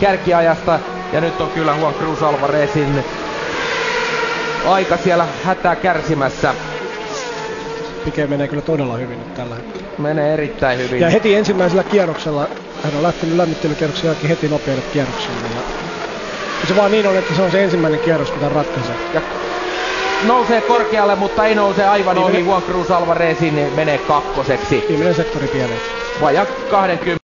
kärkiajasta. Ja nyt on kyllä Juan Cruz Alvarezin aika siellä hätää kärsimässä. Pique menee kyllä todella hyvin nyt tällä hetkellä. Menee erittäin hyvin. Ja heti ensimmäisellä kierroksella, hän on lähtenyt lämmittelykierroksen jälkeen heti nopeille kierroksille. Ja se vaan niin on, että se on se ensimmäinen kierros, kun tämä ratkaisee. Ja nousee korkealle, mutta ei nouse aivan ohi. Juan Cruz Alvarezin menee kakkoseksi. Viimeinen sektori pieleen. Vajaa 20.